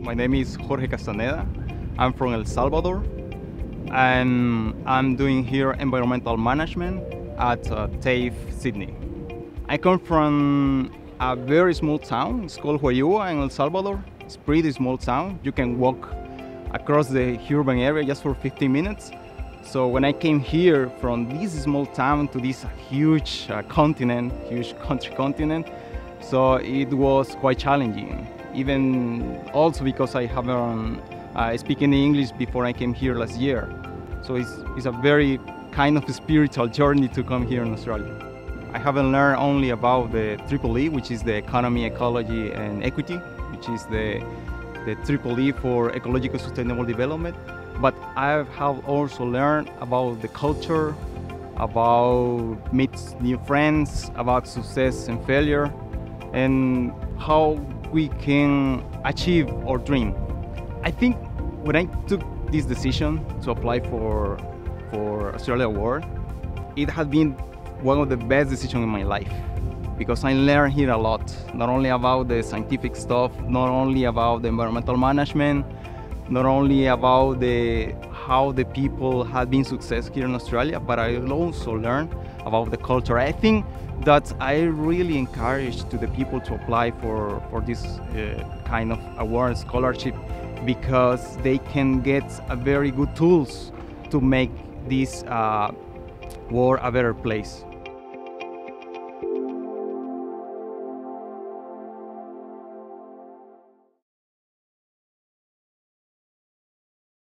My name is Jorge Castaneda. I'm from El Salvador, and I'm doing here environmental management at TAFE Sydney. I come from a very small town. It's called Huayua in El Salvador. It's a pretty small town. You can walk across the urban area just for 15 minutes. So when I came here from this small town to this huge continent, huge country continent, so it was quite challenging. Even also because I haven't speaking English before I came here last year. So it's a very kind of spiritual journey to come here in Australia. I haven't learned only about the EEE, which is the economy, ecology, and equity, which is the EEE for ecological sustainable development. But I have also learned about the culture, about meet new friends, about success and failure, and how we can achieve our dream. I think when I took this decision to apply for Australia Award, it has been one of the best decisions in my life, because I learned here a lot, not only about the scientific stuff, not only about the environmental management, not only about how the people have been successful here in Australia, but I also learned about the culture. I think that I really encourage to the people to apply for this kind of award scholarship, because they can get a very good tools to make this world a better place.